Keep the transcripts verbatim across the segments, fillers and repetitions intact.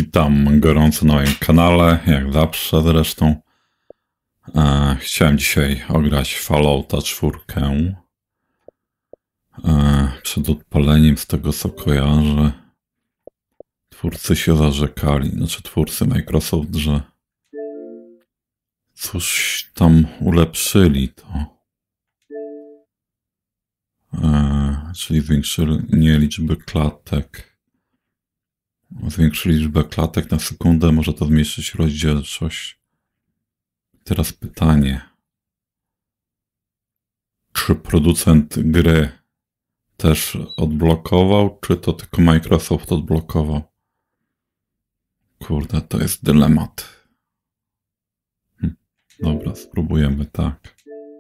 Witam gorąco na moim kanale, jak zawsze zresztą. E, chciałem dzisiaj ograć Fallouta czwórkę. E, przed odpaleniem, z tego co kojarzę, twórcy się zarzekali, znaczy twórcy Microsoft, że coś tam ulepszyli to. E, czyli zwiększyli liczbę klatek. Zwiększyli liczbę klatek na sekundę, może to zmniejszyć rozdzielczość. Teraz pytanie. Czy producent gry też odblokował, czy to tylko Microsoft odblokował? Kurde, to jest dylemat. Hm. Dobra, spróbujemy tak.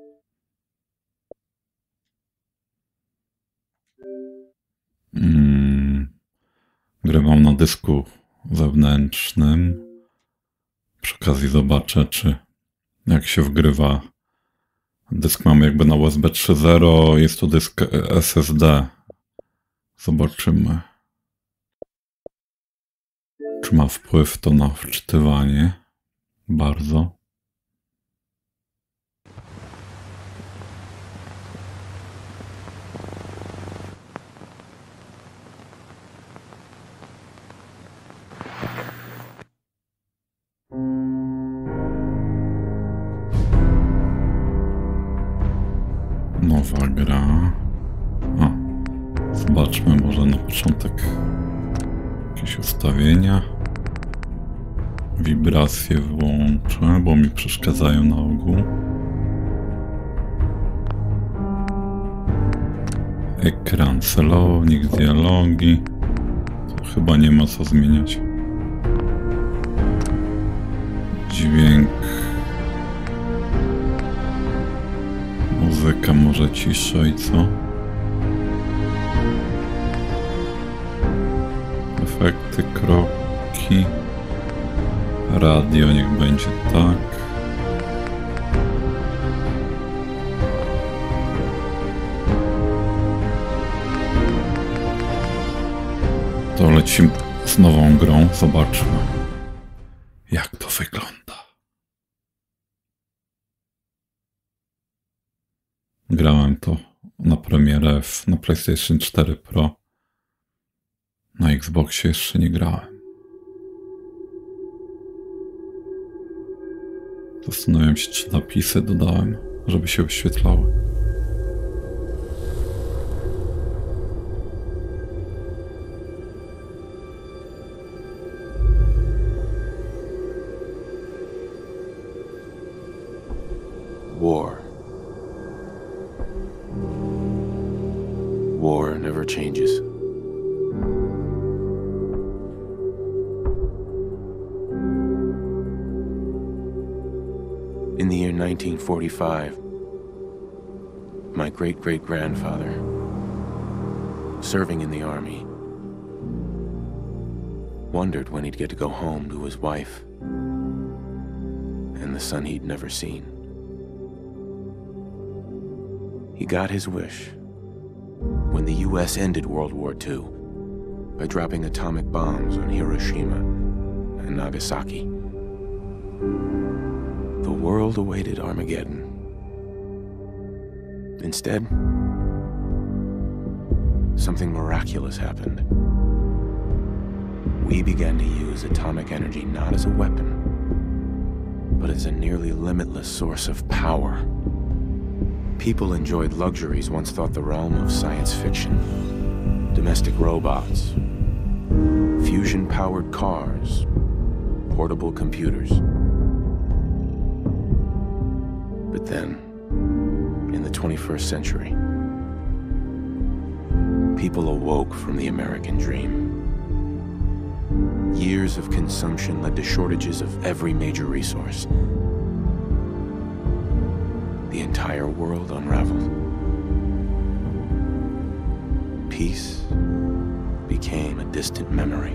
Hmm. Grę mam na dysku wewnętrznym. Przy okazji zobaczę, czy jak się wgrywa. Dysk mam jakby na U S B trzy zero, jest to dysk S S D. Zobaczymy, czy ma wpływ to na wczytywanie. Bardzo. Nowa gra. A, zobaczmy może na początek jakieś ustawienia. Wibracje włączę, bo mi przeszkadzają na ogół. Ekran, celownik, dialogi. To chyba nie ma co zmieniać. Dźwięk. Muzyka może ciszej, co? Efekty, kroki. Radio niech będzie tak. To lecimy z nową grą. Zobaczmy, jak to wygląda. Grałem to na premierę w, na PlayStation cztery Pro. Na Xboxie jeszcze nie grałem. Zastanawiam się, czy napisy dodałem, żeby się wyświetlały. War. War never changes. In the year nineteen forty-five, my great-great-grandfather, serving in the army, wondered when he'd get to go home to his wife and the son he'd never seen. He got his wish when the U S ended World War Two by dropping atomic bombs on Hiroshima and Nagasaki. The world awaited Armageddon. Instead, something miraculous happened. We began to use atomic energy not as a weapon, but as a nearly limitless source of power. People enjoyed luxuries once thought the realm of science fiction. Domestic robots, fusion-powered cars, portable computers. But then, in the twenty-first century, people awoke from the American dream. Years of consumption led to shortages of every major resource. The entire world unraveled. Peace became a distant memory.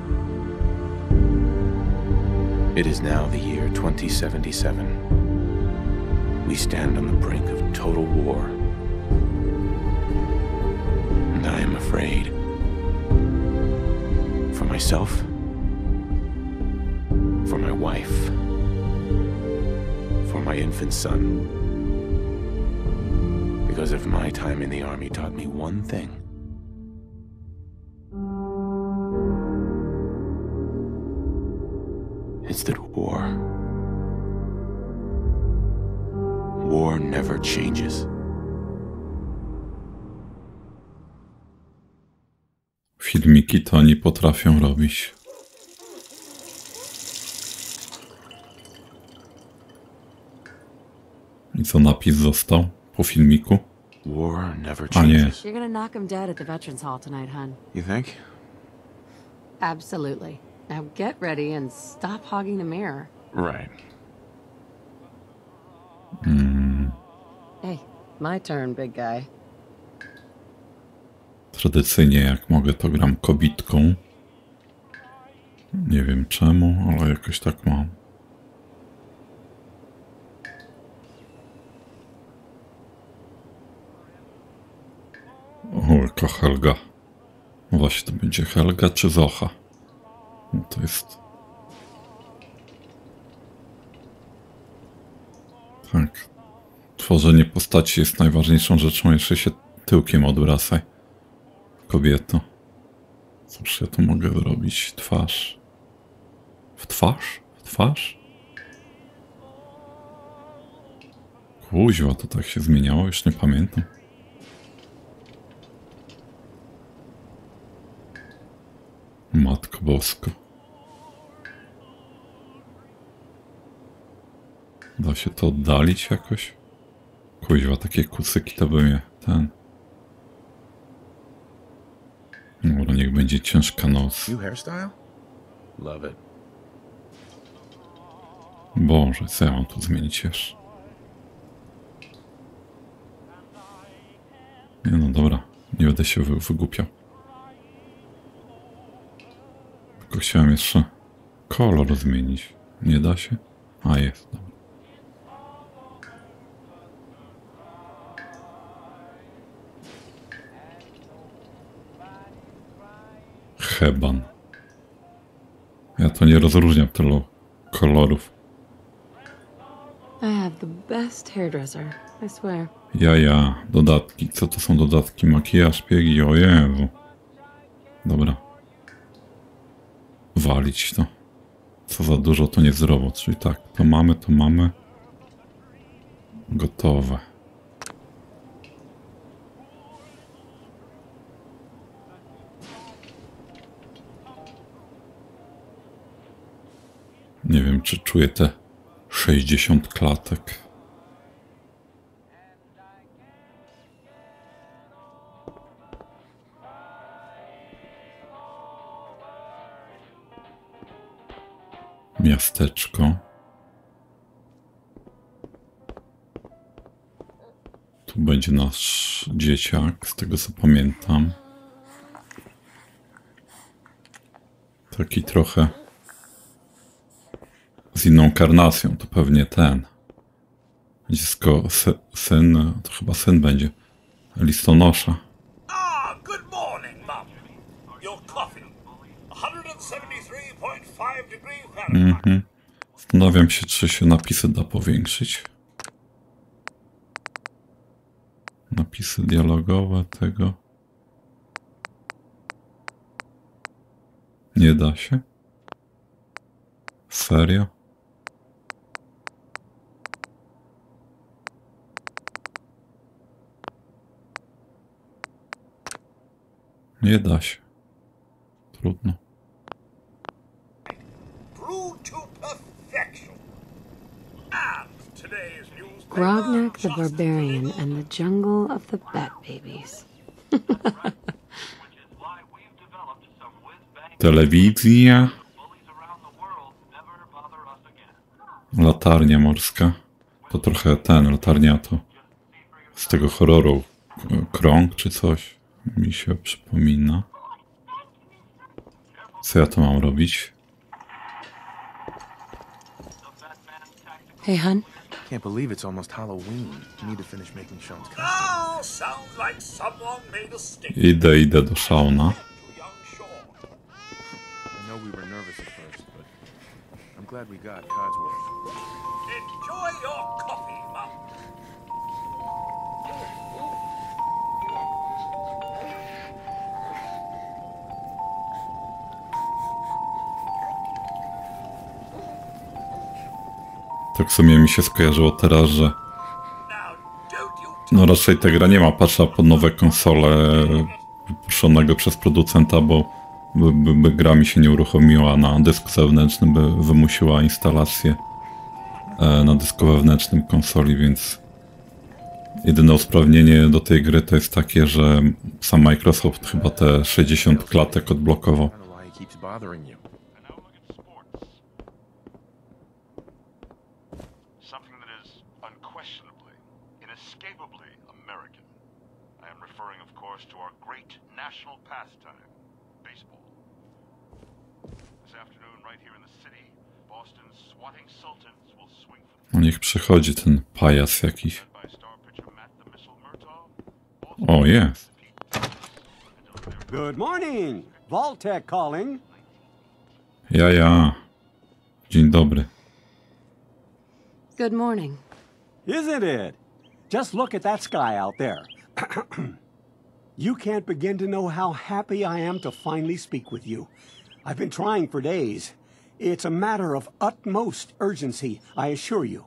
It is now the year twenty seventy-seven. We stand on the brink of total war. And I am afraid. For myself infant son. Because if my time in the army taught me one thing, it's that war, war never changes. Filmiki to oni potrafią robić. I co napis został po filmiku? War never A nie. changes. You're gonna knock him dead at the Veterans Hall tonight, hun. You think? Absolutely. Now get ready and stop hogging the mirror. Right. Hmm. Hey, my turn, big guy. Tradycyjnie jak mogę to gram kobitką. Nie wiem czemu, ale jakoś tak mam. O, jaka Helga. No właśnie, to będzie Helga czy Zocha? No to jest... Tak. Tworzenie postaci jest najważniejszą rzeczą, jeszcze się tyłkiem odwracaj. Kobieto. Cóż ja tu mogę zrobić? Twarz. W twarz? W twarz? Kuźwa, to tak się zmieniało, już nie pamiętam. Matko Bosko. Da się to oddalić jakoś? Kuźwa, takie kucyki to by mnie ten... Dobra, niech będzie ciężka noc. New hairstyle? Love it. Boże, co ja mam tu zmienić jeszcze? Nie no, dobra. Nie będę się wy wygłupiał. Tylko chciałem jeszcze kolor zmienić. Nie da się? A, jest. Dobra. Heban. Ja to nie rozróżniam tylu kolorów. I have the best hairdresser, I swear. Ja, ja. Dodatki. Co to są dodatki? Makijaż, szpiegi? O Jezu. Dobra. Walić to. Co za dużo, to niezdrowo. Czyli tak, to mamy, to mamy. Gotowe. Nie wiem, czy czuję te sześćdziesiąt klatek. Miasteczko. Tu będzie nasz dzieciak, z tego co pamiętam. Taki trochę z inną karnacją, to pewnie ten. Dziecko, syn, to chyba syn będzie. Listonosza. Ah, good morning, Mum. Your coffee. one seventy-three point five degrees Fahrenheit. Mhm. Zastanawiam się, czy się napisy da powiększyć. Napisy dialogowe tego. Nie da się? Serio? Nie da się. Trudno. Grognak the Barbarian and the Jungle of the Bat Babies. Telewizja. Latarnia morska. To trochę ten, latarnia to z tego horroru krąg czy coś mi się przypomina. Co ja to mam robić? Hey, hun. Can't believe it's almost Halloween. Need to finish making Sean's costume. Oh, sounds like someone made a stick. Idę, idę do Shauna. I know we were nervous at first, but I'm glad we got Codsworth. Enjoy your coffee, Mum. Tak w sumie mi się skojarzyło teraz, że no raczej ta gra nie ma patcha pod nowe konsole wypuszczonego przez producenta, bo by, by, by gra mi się nie uruchomiła na dysku zewnętrznym, by wymusiła instalację e, na dysku wewnętrznym konsoli, więc jedyne usprawnienie do tej gry to jest takie, że sam Microsoft chyba te sześćdziesiąt klatek odblokował. No niech przychodzi ten pajac jakiś. O, jest. Good morning. Vault-Tec calling. Ja, ja. Dzień dobry. Good morning. Isn't it? Just look at that sky out there. You can't begin to know how happy I am to finally speak with you. I've been trying for days. It's a matter of utmost urgency, I assure you.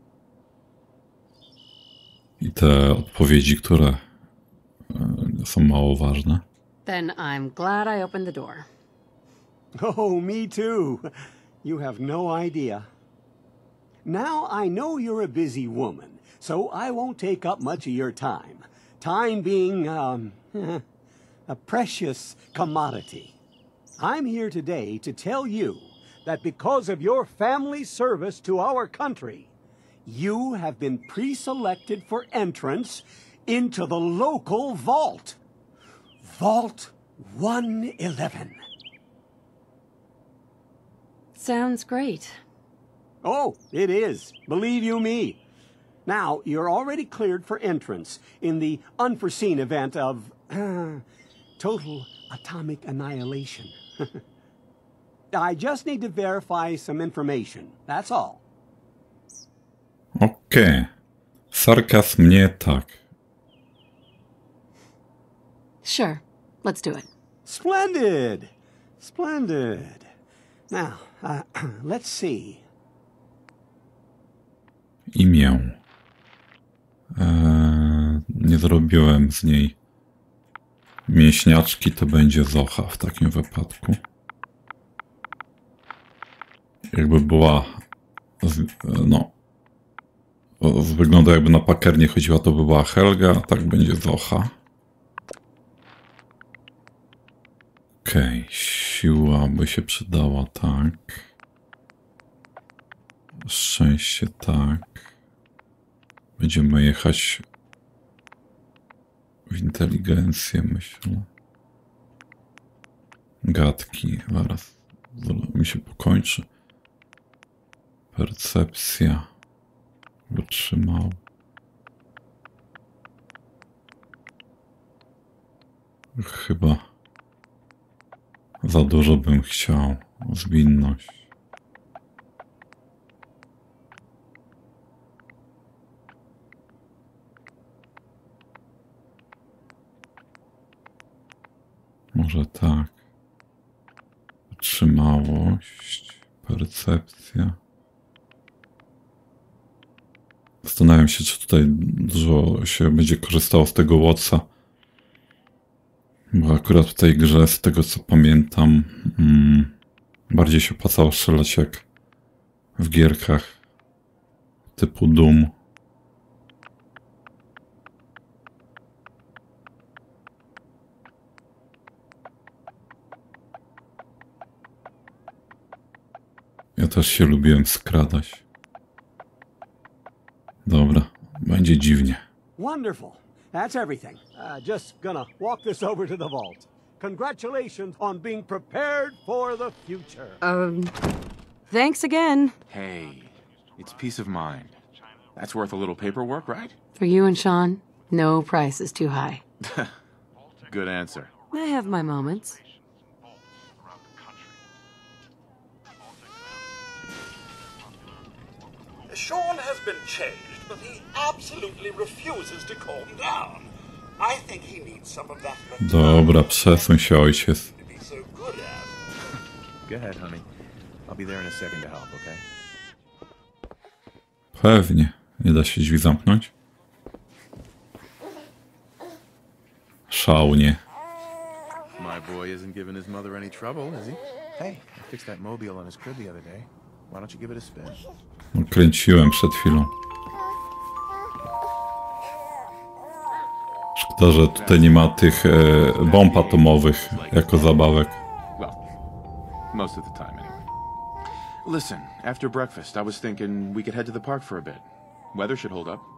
I te odpowiedzi, które e, są mało ważne. Then I'm glad I opened the door. Oh, me too. You have no idea. Now I know you're a busy woman, so I won't take up much of your time. Time being, um, a precious commodity. I'm here today to tell you that because of your family's service to our country, you have been pre-selected for entrance into the local vault. Vault one eleven. Sounds great. Oh, it is. Believe you me. Now, you're already cleared for entrance in the unforeseen event of uh, total atomic annihilation. I just need to verify some information. That's all. Okej. Okay. Sarkazm nie tak. Sure. Let's do it. Splendid. Splendid. Now, uh, let's see. Imię. Eee, nie zrobiłem z niej mięśniaczki, to będzie Zocha w takim wypadku. Jakby była z, no z wyglądu jakby na Packer nie chodziła, to by była Helga, a tak będzie Zocha. Okej, okay, siła by się przydała, tak. Szczęście, tak. Będziemy jechać w inteligencję, myślę. Gadki, zaraz, zaraz mi się pokończy. Percepcja. Wytrzymał. Chyba za dużo bym chciał. Zwinność. Może tak. Wytrzymałość. Percepcja. Zastanawiam się, czy tutaj dużo się będzie korzystało z tego Watsa. Bo akurat w tej grze, z tego co pamiętam, mm, bardziej się opłacało strzelać jak w gierkach typu Doom. Ja też się lubiłem skradać. Dobra, będzie dziwnie. Wonderful. That's everything. Uh, just gonna walk this over to the vault. Congratulations on being prepared for the future. Um, thanks again. Hey, it's peace of mind. That's worth a little paperwork, right? For you and Sean, no price is too high. Good answer. I have my moments. Sean has been changed, but he absolutely refuses to calm down. I think he needs some of that. Dobra, przesuń się, ojciec. To be so good at. Go ahead, honey. I'll be there in a second to help, okay? Pewnie. Nie da się drzwi zamknąć? Szałnie. My boy isn't giving his mother any trouble, is he? Hey, I fixed that mobile on his crib the other day. Why don't you give it a spin? Kręciłem przed chwilą. Szkoda, że tutaj nie ma tych e, bomb atomowych jako zabawek. Well, most of the time anyway. Listen, after breakfast, I was thinking we could head to the park for a bit. Weather should hold up.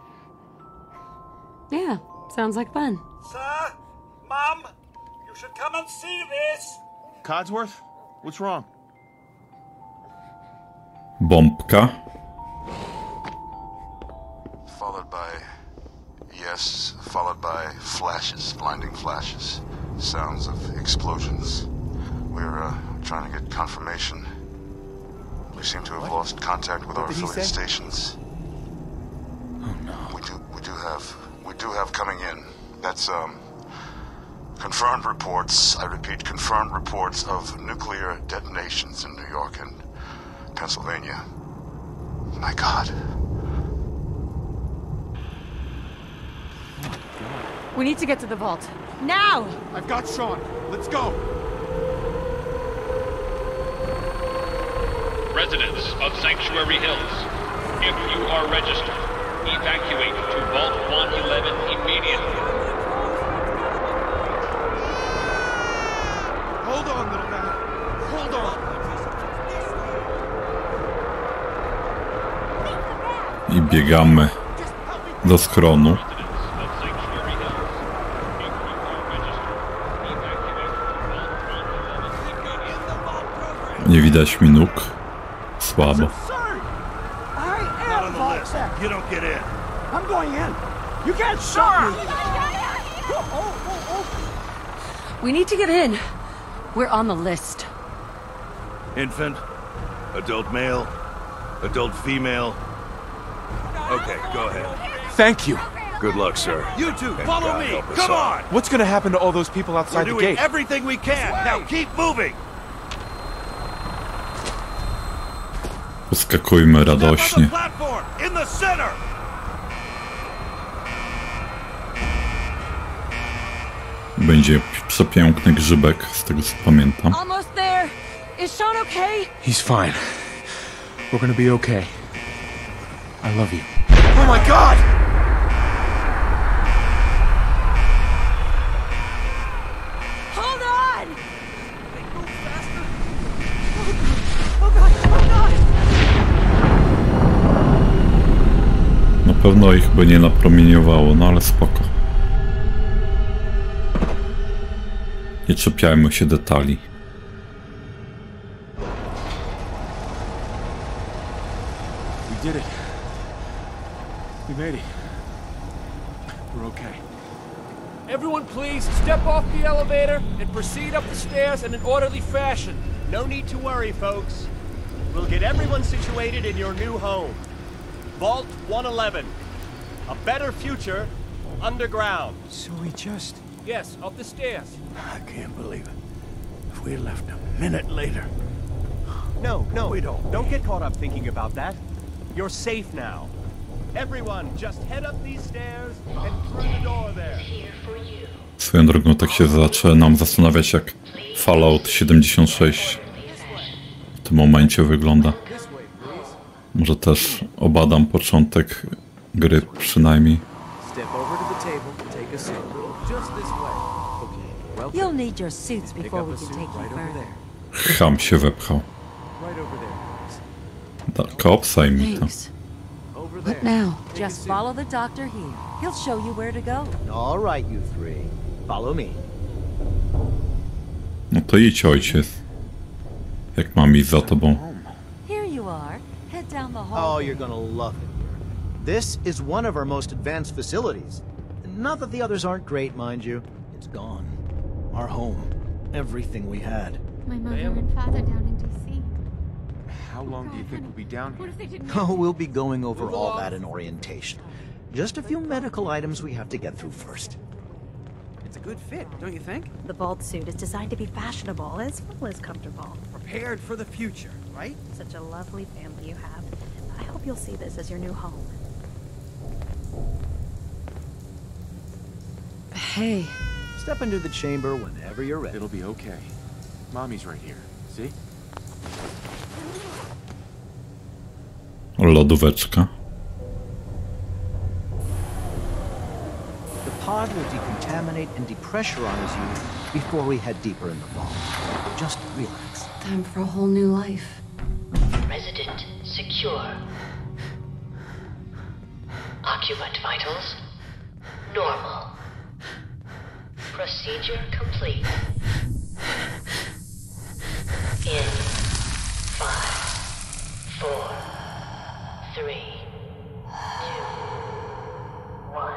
Yeah, sounds like fun. Sir, Mum, you should come and see this. Codsworth, what's wrong? Bombka. Followed by, yes, followed by flashes, blinding flashes, sounds of explosions. We're uh, trying to get confirmation. We seem to have what? lost contact with what our affiliate stations. Oh no. We do, we do have, we do have coming in. That's um, confirmed reports. I repeat, confirmed reports of nuclear detonations in New York and Pennsylvania. My God. We need to get to the vault. Now! I've got Sean. Let's go. Residents of Sanctuary Hills, if you are registered, evacuate to Vault one eleven immediately. Hold on, little man. Hold on. I biegamy do schronu. Nie widać mi nóg. Słabo. Sir, I am Vault. You don't get in. I'm going in. You can't stop me. We need to get in. We're on the list. Infant, adult male, adult female. Okay, go ahead. Thank you. Good luck, sir. You two, follow God me. help us Come all. on. What's gonna happen to all those people We're outside the doing gate? everything we can. Now keep moving. Poskakujmy radośnie. Platform in the center. Będzie przepiękny grzybek, z tego co pamiętam. Almost there. Is Sean okay? He's fine. We're gonna be okay. I love you. Oh my God! Hold on! Move faster. Oh God! Oh God! Na pewno ich by nie napromieniowało, no ale spoko. Nie czepiajmy się detali. We did it. We made it. We're okay. Everyone please step off the elevator and proceed up the stairs in an orderly fashion. No need to worry, folks. We'll get everyone situated in your new home. Vault one eleven. A better future underground. So we just... Yes, up the stairs. I can't believe it. If we had left a minute later. No, no, We don't. Don't get caught up thinking about that. You're safe now. Everyone, just head up these stairs and through the door there. Swoją drogą tak się zaczynam zastanawiać, jak Fallout siedemdziesiąt sześć w tym momencie wygląda. Może też obadam początek gry przynajmniej. Step over to the table, take a seat. Just this way. Okay. Well, You'll need your suits pick before up we a can suit take you right over further. there. Cham się wepchał. Right over there. Tak, obsaj mi to. Thanks. Over What there. now? Just follow the doctor here. He'll show you where to go. All right, you three. Follow me. No to idź, ojciec. Jak mam iść za tobą? Here you are. Head down the Oh, hall. you're gonna love it. This is one of our most advanced facilities. Not that the others aren't great, mind you. It's gone. Our home. Everything we had. My mother and father down in D C. How How long do you think we'll be down here? Oh, we'll be going over all that in orientation. Just a few medical items we have to get through first. It's a good fit, don't you think? The Vault suit is designed to be fashionable as well as comfortable. Prepared for the future, right? Such a lovely family you have. I hope you'll see this as your new home. Hey. Step into the chamber whenever you're ready. It'll be okay. Mommy's right here. See? Lodóweczka. The pod will decontaminate and depressurize you before we head deeper in the vault. Just relax. Time for a whole new life. Resident secure. Occupant vitals normal. Procedure complete. In five, four, three, two, one.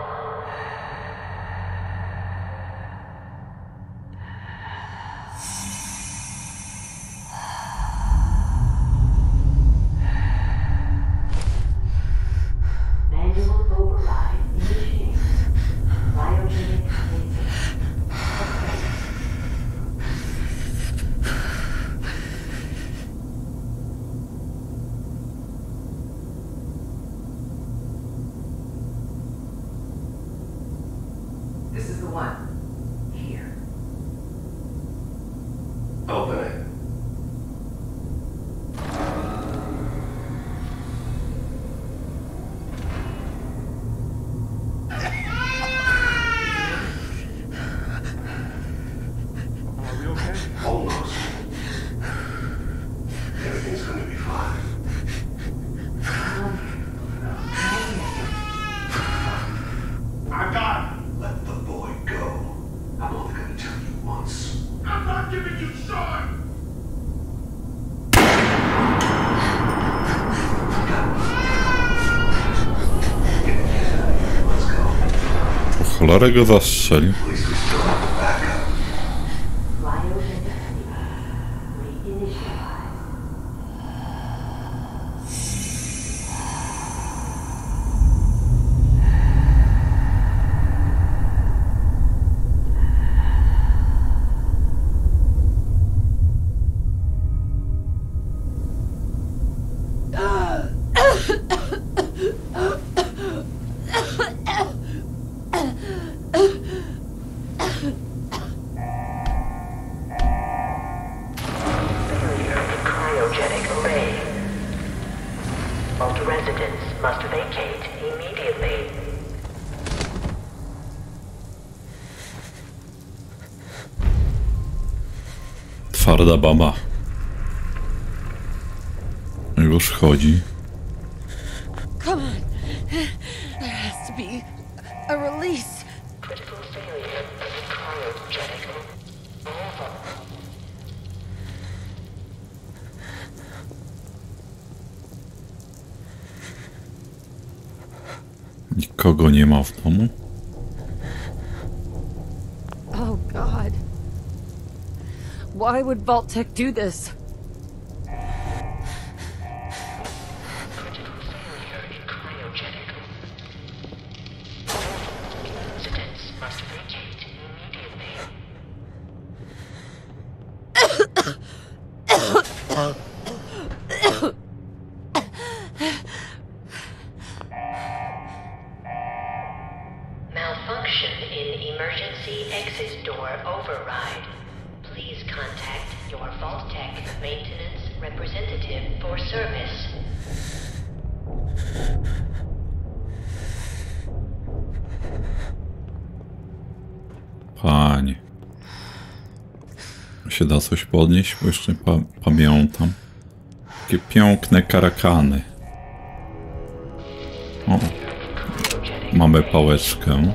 Manual override initiated. Cryogenic cleansing. This is the one. Here. Open it. Are we okay? Almost. Everything's gonna be fine. I got it. Let the boy go. I'm only gonna tell you once. I'm not giving you short! Po cholerę go zastrzelił. Cryogenic array. Vault residents must vacate immediately. Twarda baba. Już chodzi. Come on. There has to be a release. Critical failure of the cryogenic array. Nikogo nie ma w domu. Oh God. Why would Vault-Tec do this? Critical failure in cryogenic. Residents must vacate immediately. Malfunction in emergency exit door override. Please contact your Vault-Tec maintenance representative for service. Panie. Się da coś podnieść, bo jeszcze pa pamiętam. Takie piękne karakany. O. Mamy pałeczkę.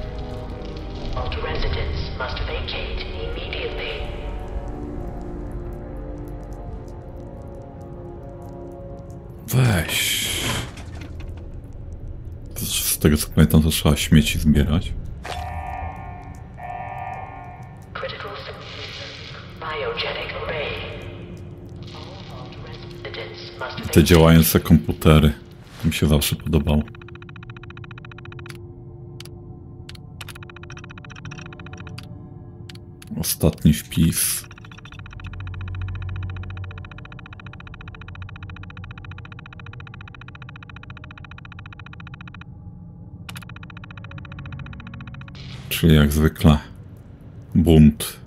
Weź. Z tego co pamiętam, to trzeba śmieci zbierać. Te działające komputery. To mi się zawsze podobało. Ostatni wpis. Czyli jak zwykle bunt.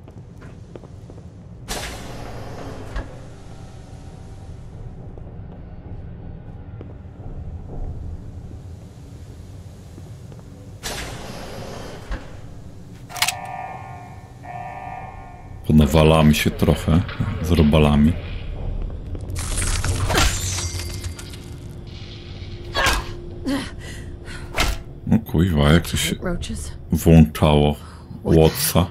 Ponawalamy się trochę z robalami. No kurwa, jak to się włączało Watsa.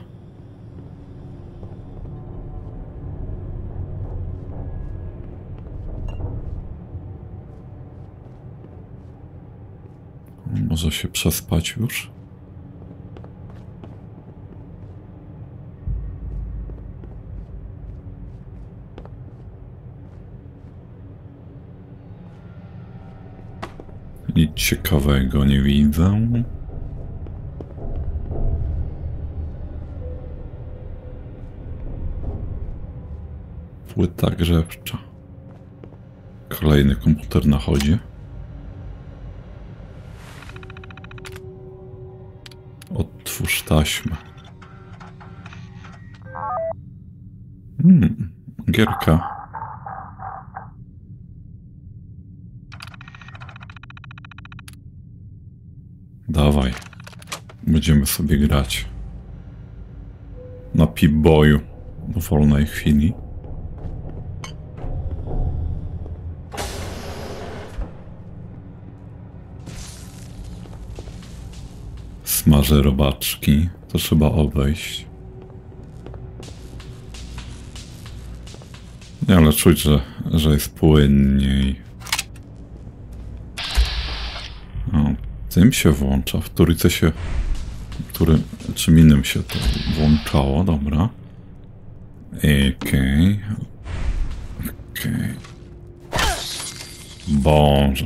Może się przespać już? Nic ciekawego nie widzę. Płyta grzewcza. Kolejny komputer na chodzie. Otwórz taśmę. Hmm, gierka. Dawaj. Będziemy sobie grać. Na Pip-Boyu. W wolnej chwili. Smażę robaczki. To trzeba obejść. Nie, ale czuć, że, że jest płynniej. O, tym się włącza. W trójce się... Który, czym innym się to włączało. Dobra. Okej. Okay. Okej. Okay. Boże.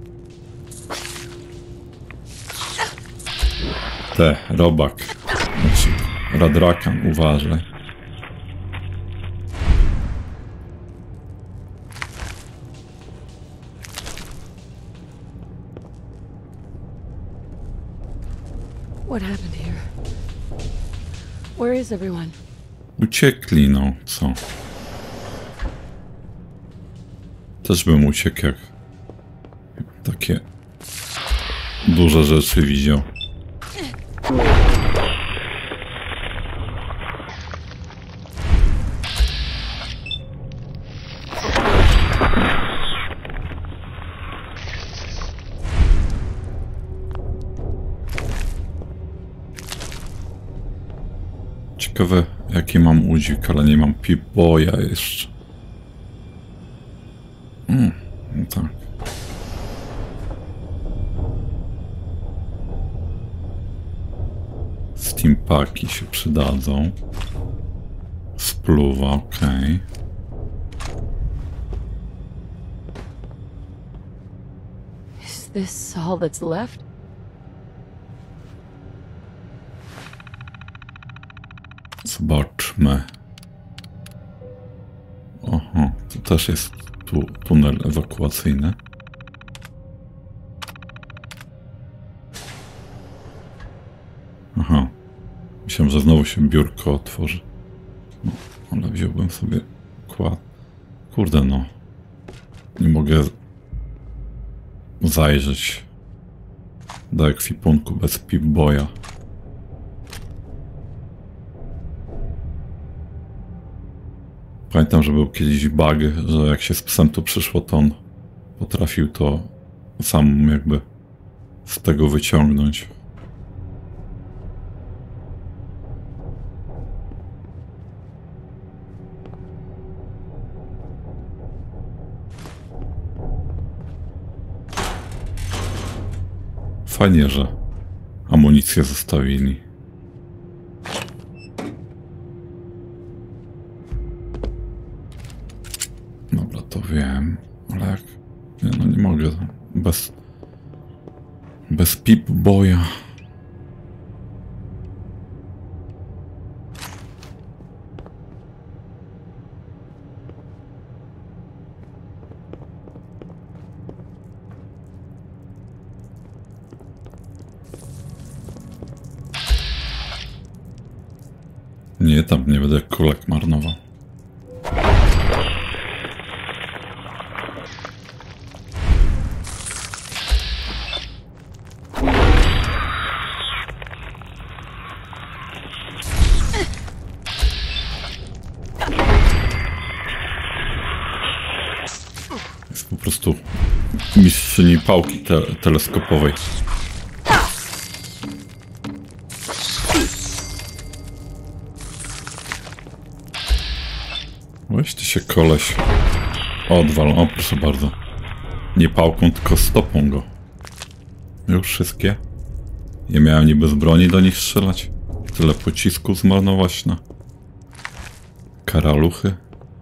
Te, robak. Znaczy, radrakan, uważaj. What happened here? Where is everyone? Uciekli, no, co? Też bym uciekł, jak takie duże rzeczy widział. Ciekawe, jaki mam udźwig, ale nie mam Pip-Boya jeszcze. Mm, no tak. Steampaki się przydadzą. Spluwa, okej. Is this all that's left? Zobaczmy. Oho, to też jest tu tunel ewakuacyjny. Aha. Myślałem, że znowu się biurko otworzy. No, ale wziąłbym sobie kład. Kurde no. Nie mogę zajrzeć do ekwipunku bez Pip-Boya. Pamiętam, że był kiedyś bug, że jak się z psem tu przyszło, to on potrafił to sam jakby z tego wyciągnąć. Fajnie, że amunicję zostawili. Dobra, to wiem, ale jak... Nie, no nie mogę. Bez... Bez Pip-Boya. Nie, tam nie będę kulek marnował. Jest po prostu mistrzyni pałki te teleskopowej. Weź ty się koleś odwal, o proszę bardzo. Nie pałką, tylko stopą go. Już wszystkie. Nie miałem niby z broni do nich strzelać. Tyle pocisku zmarnować na karaluchy.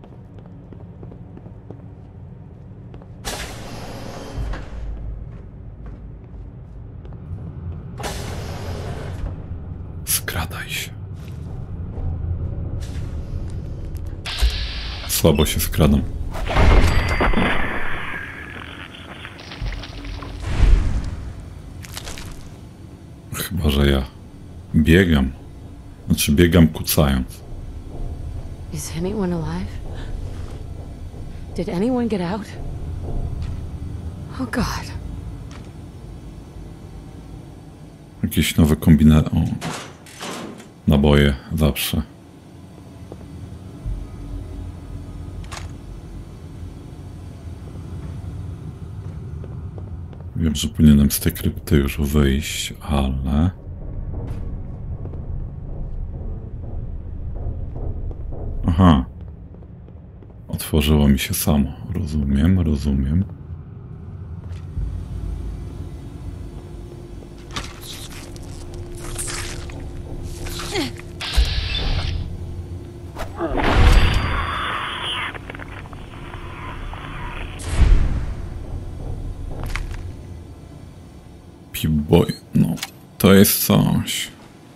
Skradaj się. Słabo się skradam. Chyba, że ja biegam. Znaczy biegam kucając. Is anyone alive? Did anyone get out? Oh God. Jakieś nowe kombinacje. O. Naboje zawsze. Wiem, że powinienem z tej krypty już wyjść, ale... Aha. Otworzyło mi się samo. Rozumiem, rozumiem. Pip-Boy, no, to jest coś.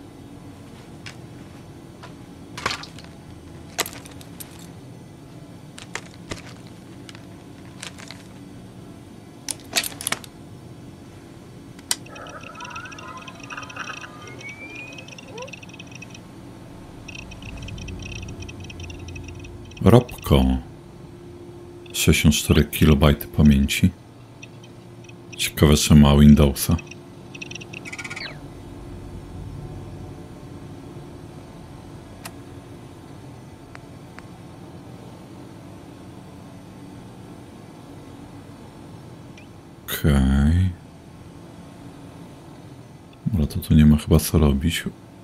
Robko. sześćdziesiąt cztery kilobajty pamięci. Ciekawe, czy ma Windowsa. Okej. Okay. Dobra, to tu nie ma chyba co robić.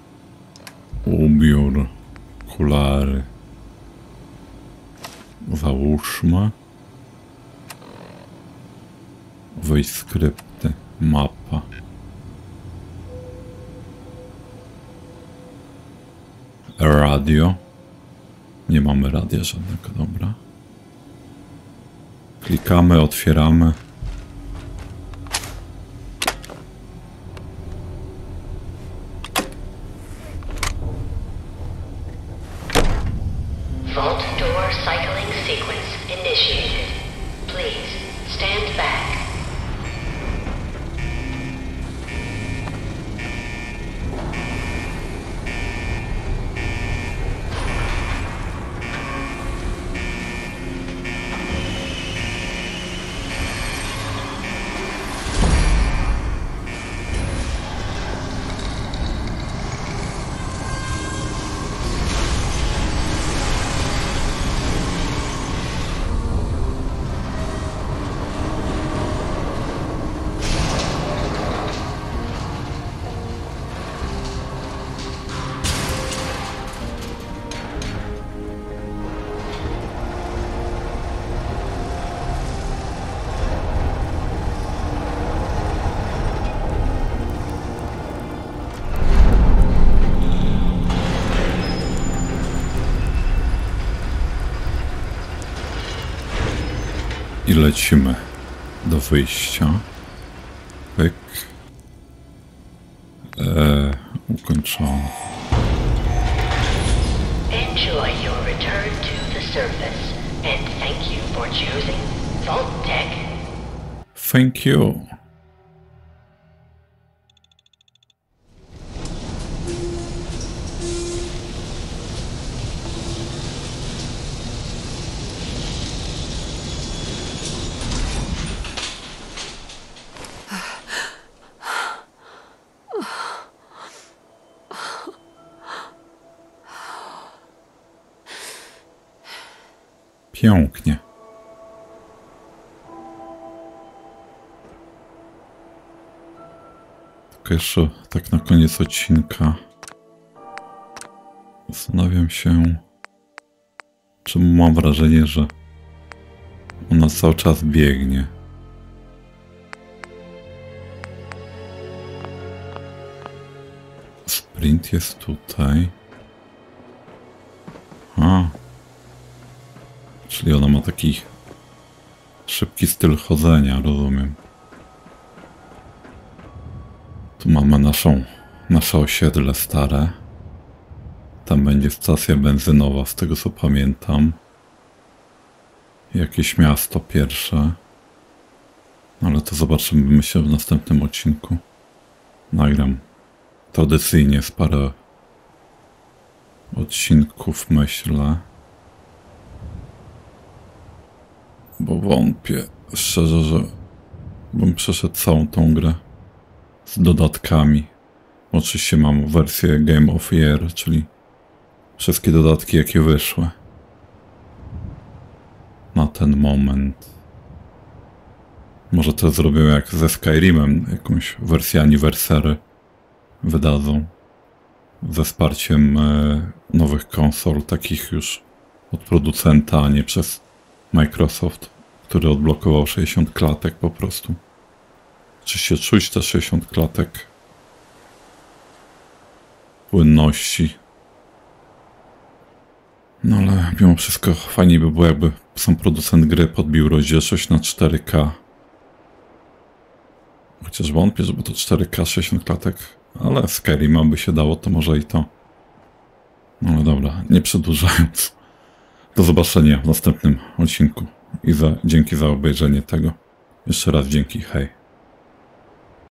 Ubiór, okulary. Załóżmy. Wyjść skrypty, mapa. Radio. Nie mamy radia żadnego, dobra. Klikamy, otwieramy. Vault door cycling sequence initiated. Please stand back. I lecimy do wyjścia. Pyk. Eee, ukończone. Enjoy your return to the surface, and thank you for choosing Vault-Tec. Thank you. Pięknie. Tylko jeszcze tak na koniec odcinka zastanawiam się, czemu mam wrażenie, że ona cały czas biegnie. Sprint jest tutaj. A. Czyli ona ma taki szybki styl chodzenia, rozumiem. Tu mamy naszą, nasze osiedle stare. Tam będzie stacja benzynowa, z tego co pamiętam. Jakieś miasto pierwsze. Ale to zobaczymy, myślę, w następnym odcinku. Nagram tradycyjnie z parę odcinków, myślę. Bo wątpię szczerze, że bym przeszedł całą tą grę z dodatkami. Oczywiście mam wersję Game of Year, czyli wszystkie dodatki, jakie wyszły na ten moment. Może to zrobią jak ze Skyrimem, jakąś wersję Anniversary wydadzą ze wsparciem e, nowych konsol, takich już od producenta, a nie przez Microsoft, który odblokował sześćdziesiąt klatek po prostu. Czy się czuć te sześćdziesiąt klatek płynności? No ale mimo wszystko fajniej by było, jakby sam producent gry podbił rozdzielczość na cztery K. Chociaż wątpię, żeby to cztery K sześćdziesiąt klatek, ale Skyrima by się dało, to może i to. No ale dobra, nie przedłużając. Do zobaczenia w następnym odcinku i za, dzięki za obejrzenie tego. Jeszcze raz dzięki, hej.